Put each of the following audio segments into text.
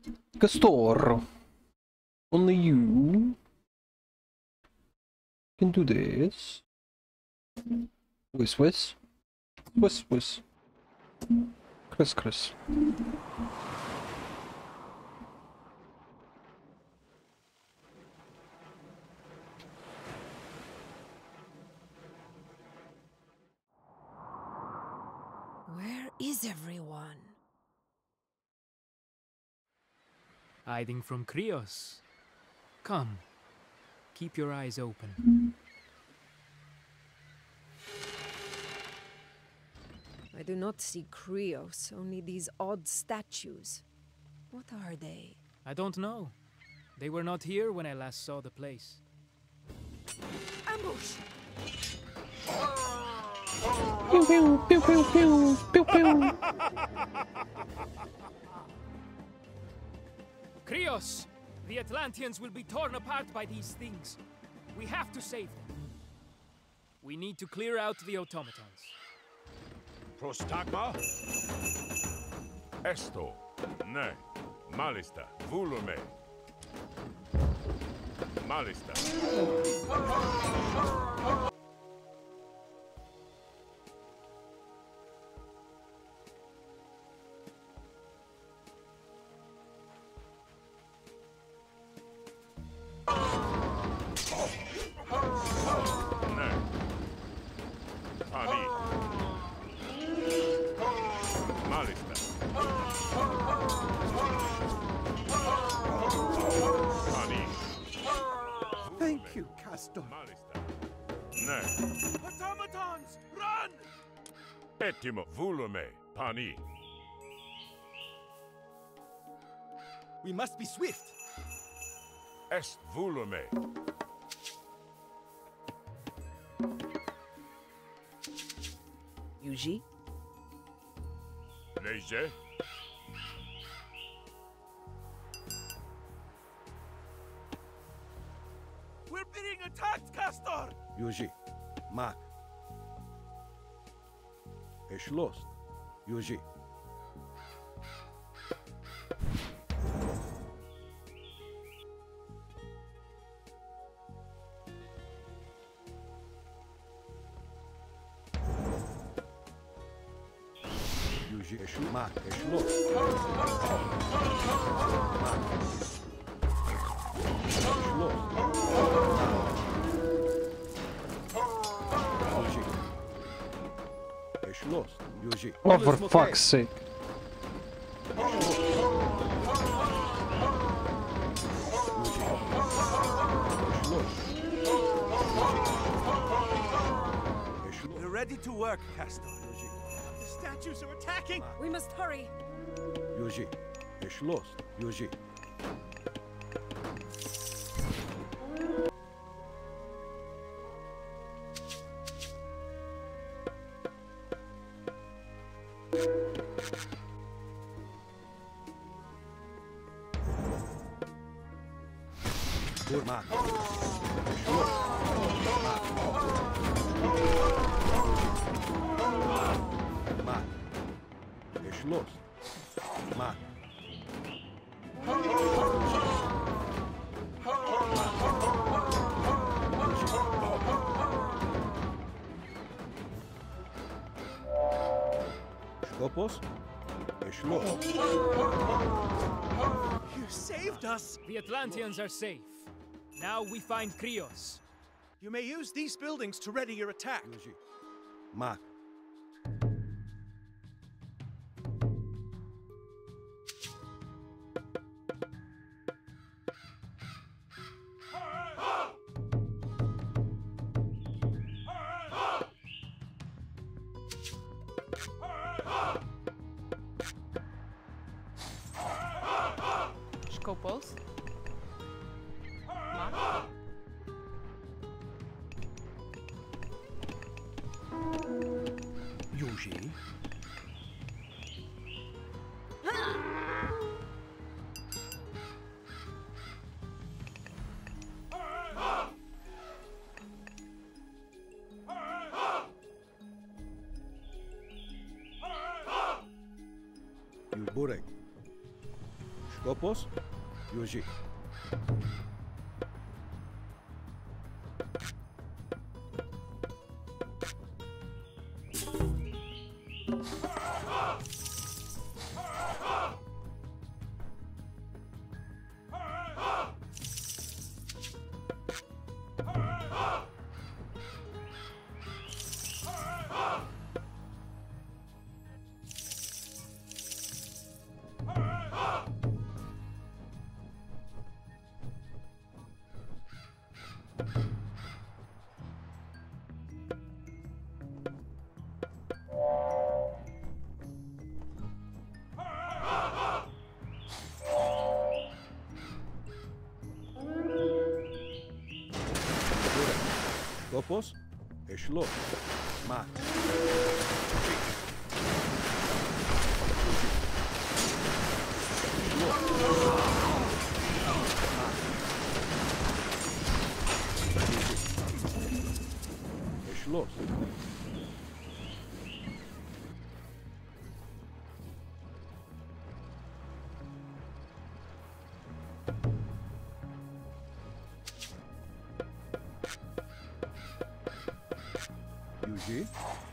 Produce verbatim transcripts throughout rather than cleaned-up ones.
Castor. Only you can do this. Whiz, whiz. Whiz, whiz. Chris, Chris. Where is everyone? Hiding from Krios. Come, keep your eyes open. I do not see Krios, only these odd statues. What are they? I don't know. They were not here when I last saw the place. Ambush! Pew pew pew pew pew pew pew. Krios! The Atlanteans will be torn apart by these things. We have to save them. We need to clear out the automatons. Prostagma? Esto. Ne. Malista. Vulume. Malista. Ne. Pani. Malista. Pani. Thank you, Castor. Malista. Ne. Automatons, run! Ettimo. Vulume. Pani. We must be swift. Est vulume. Yuji? Leger. We're being attacked, Castor! Yuji, Mac. Ești lost. Yuji. Yuji, ești Mac, ești lost. Mac. Ești lost. Yuji. Ești lost. Yuji. Oh, for fuck's sake. We're ready to work, Castor. The statues are attacking! We must hurry! Yuji, ești lost. Yuji. Mac. Ești lost. Mac. Ești lost. Mac. Σκόπος. Ești lost. You saved us! The Atlanteans are safe. Now we find Krios. You may use these buildings to ready your attack. Yuji. Mac. Skopos. Mac. Yuji? Yuburek. Skopos, Yuji. Skopos, Eshlo, Mak. Eshlo. Yuji.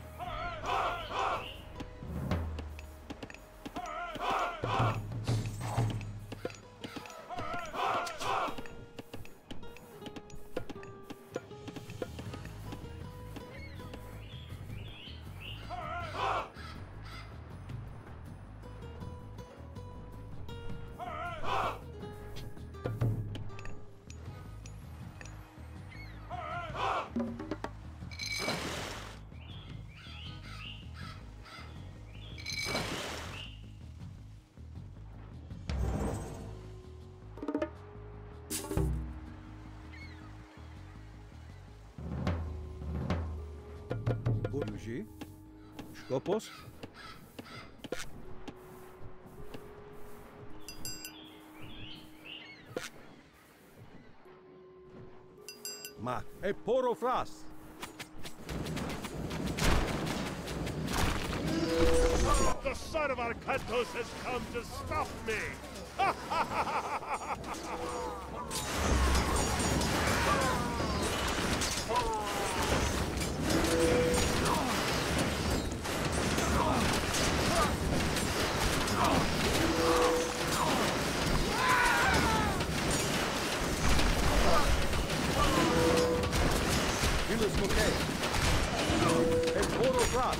Yuji. Skopos. Mak. E porofras. The son of Arkantos has come to stop me! Vilas Mokay. E porofras.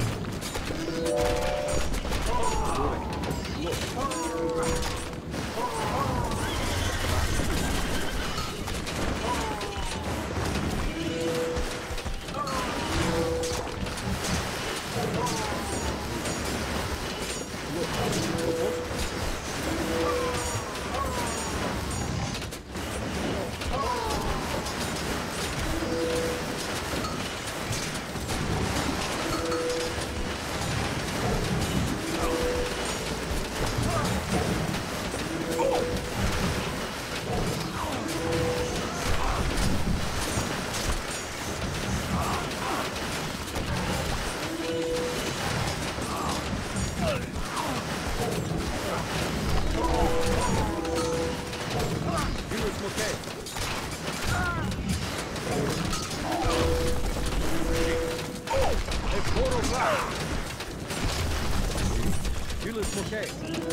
Vilas Mokay.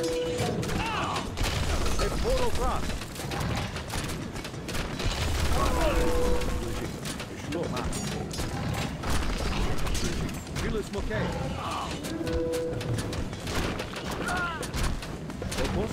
E porofras. Eshlo, Mak. Vilas Mokay. Skopos.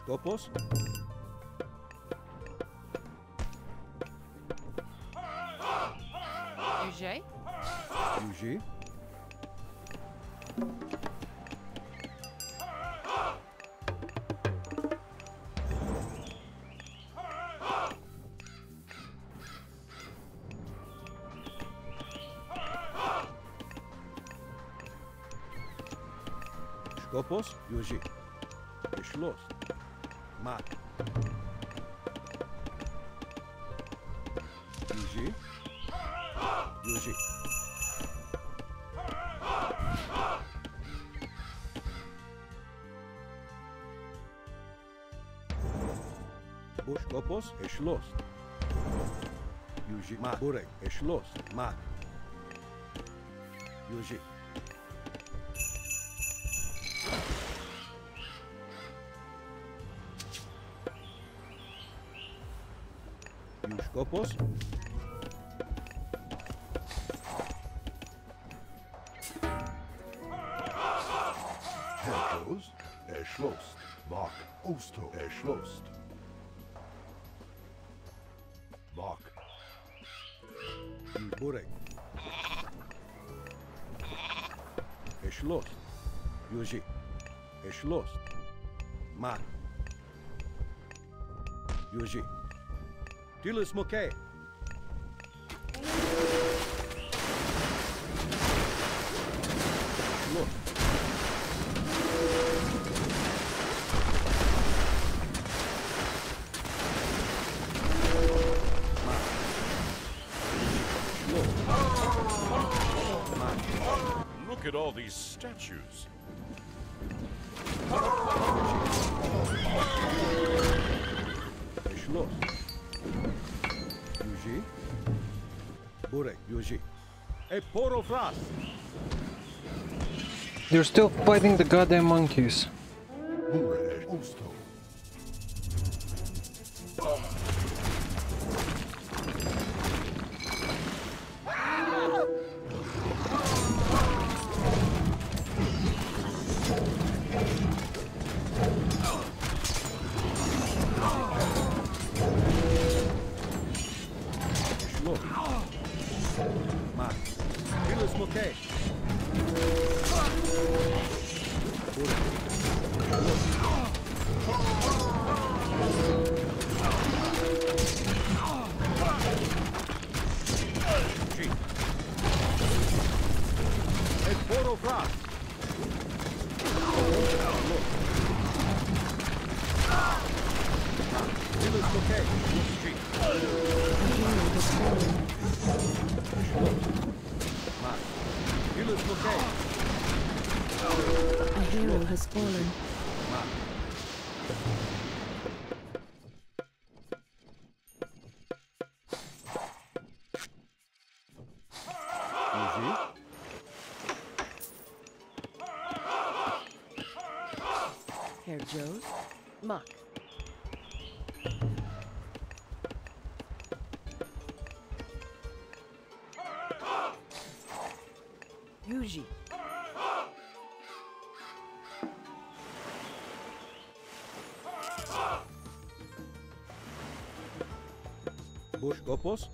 Skopos. Uge? Uji. Skopos. Uji. Geschlossen. Mat. Uji. Uji. Bushkopos geschlossen. Uji. Mat. Burek. Geschlossen. Mat. Uji. Yushkopos. Herkos, erschlossen. Bak, Osto, erschlossen. Bak. Burek. Geschlossen. Uji. Geschlossen. Mat. Uji. Dilis Moke. Look. Look at all these statues. Schloss. Yuji. Burek, Yuji. A poro fras. They're still fighting the goddamn monkeys. Burek, Osto. A hero has fallen. Herr Joes, Muck. Yuji. Bushkopos.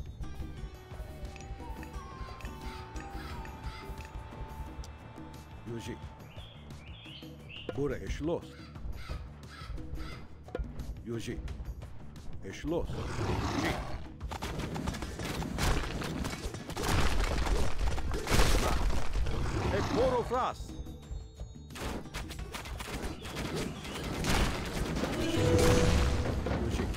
Yuji. Bure Schloss. Yuji. Schloss. Yuji. Et poro fras. Yuji.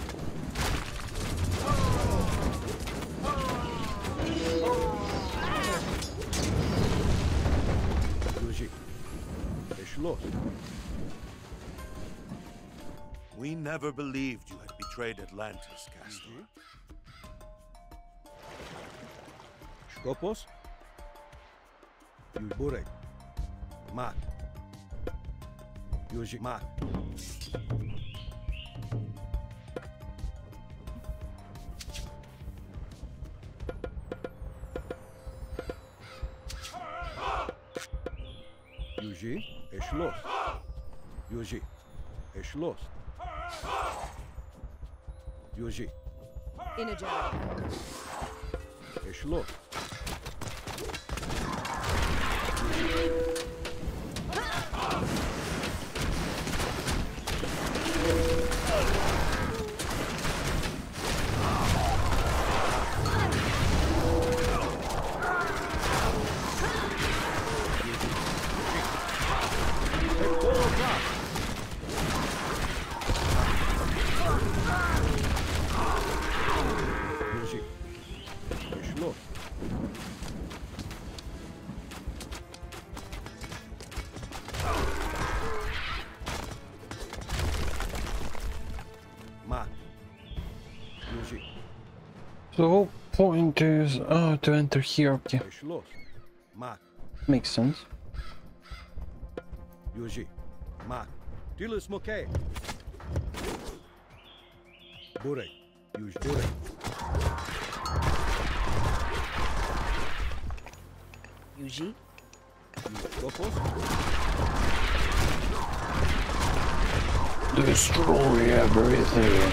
Yuji. Schloss. We never believed you had betrayed Atlantis, Castor. Skopos. Burek. Mat. Yuji. Mat. Yuji. Schloss. Yuji. Schloss. Yuji. Inajara. Eşlo. Yuji. Eşlo. Ma. Yuji. So the whole point is oh, to enter here. Okay, Eşlo. Ma. makes sense. Yuji. Ma. Dilis Moke. Burek. Yuji. Burek. Yuji. Gopos. Destroy everything.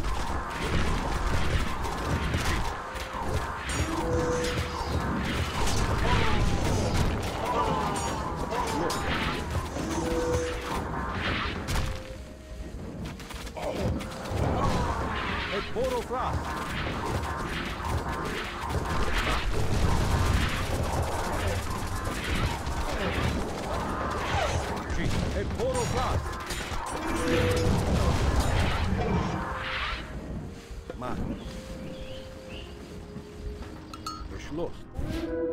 Et Poro Frost. Et Poro Frost. Ma. Geschlossen.